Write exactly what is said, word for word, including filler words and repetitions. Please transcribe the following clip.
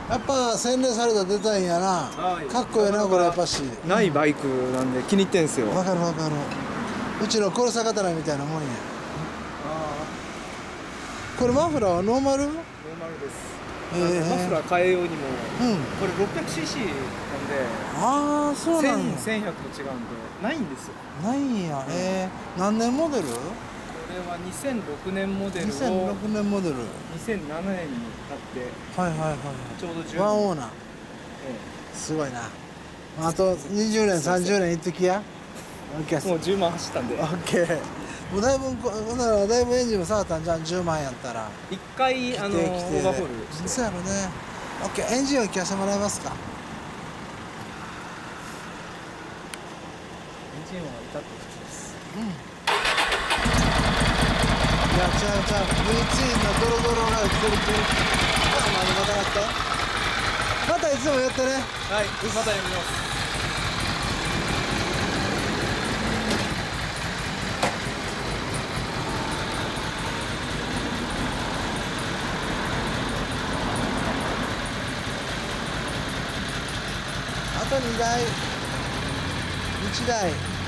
やっぱ洗練されたデザインやな。かっこいいなこれやっぱし。 ないバイクなんで気に入ってんすよ。 わかるわかる。うちの黒坂刀みたいなもんや。これマフラーはノーマル？ノーマルです。 えー、 マフラー変えようにも、 うん、 これ ろっぴゃくシーシー なんで、 ああそうなんや。 せんひゃくと違うんでないんですよ。 ないんや。えー、何年モデル？これはにせんろくねんモデルをにせんろくねんモデル。 にせんななねんに買って、 はいはいはい。 ちょうどじゅうねん。 ワンオーナー。ええ、すごいな。あとにじゅうねんさんじゅうねんいっときや。 もうじゅうまん走ったんで。 オッケー。もうだいぶほんならだいぶエンジンも触ったんじゃんじゅうまんやったら。 一回あのオーバーホールして。 そうやろね。オッケー、エンジンを聞かせてもらえますか。 エンジン音は至って普通です。 うん。いやちゃうちゃう。ブイツインのドロドロが来てる来てる。まだまたやって。またいつもやってね。 はい、またやります。 あとにだいいちだい